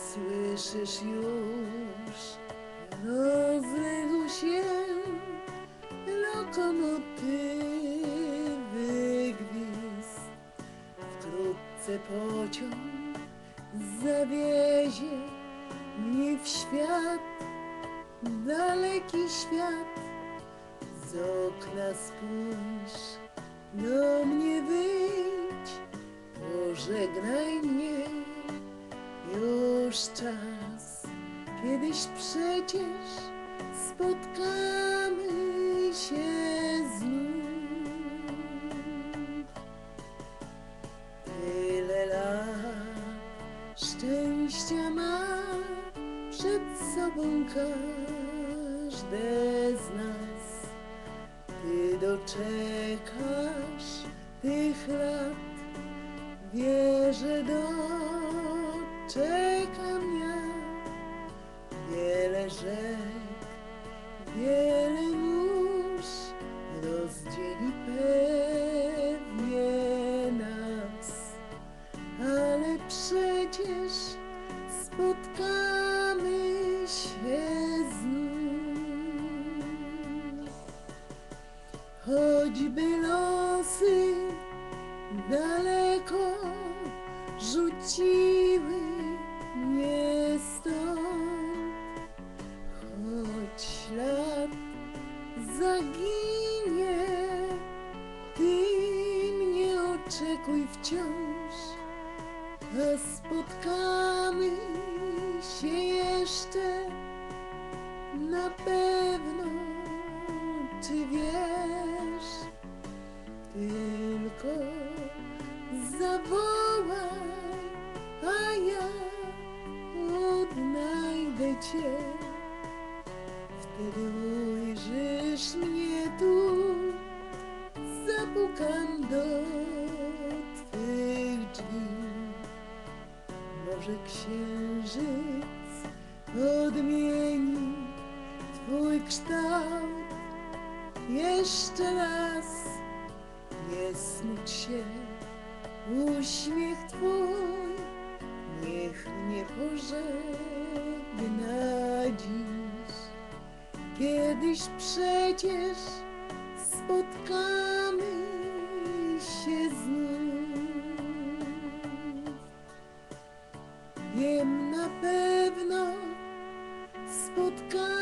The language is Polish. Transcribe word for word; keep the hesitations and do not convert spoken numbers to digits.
Słyszysz już, rozległ się lokomotywy gwizd. Wkrótce pociąg zawiezie mnie w świat, daleki świat. Z okna spójrz, do mnie wyjdź, pożegnaj mnie. Już czas, kiedyś przecież spotkamy się znów. Tyle lat szczęścia ma przed sobą każde z nas. Ty doczekasz tych lat, wierzę, doczekam ja. Wiele rzek, wiele mórz rozdzieli pewnie nas, ale przecież spotkamy się znów. Choćby losy daleko rzuciły mnie stąd, choć ślad zaginie, ty mnie oczekuj wciąż, a spotkamy się jeszcze na pewno. Czy wiesz? Tylko zawołaj, a ja odnajdę cię. Wtedy ujrzysz mnie tu, zapukam do twych drzwi. Może księżyc odmieni twój kształt. Jeszcze raz nie smuć się, uśmiech twój niech mnie pożegna dziś. Kiedyś przecież spotkamy się znów. Wiem na pewno, spotkamy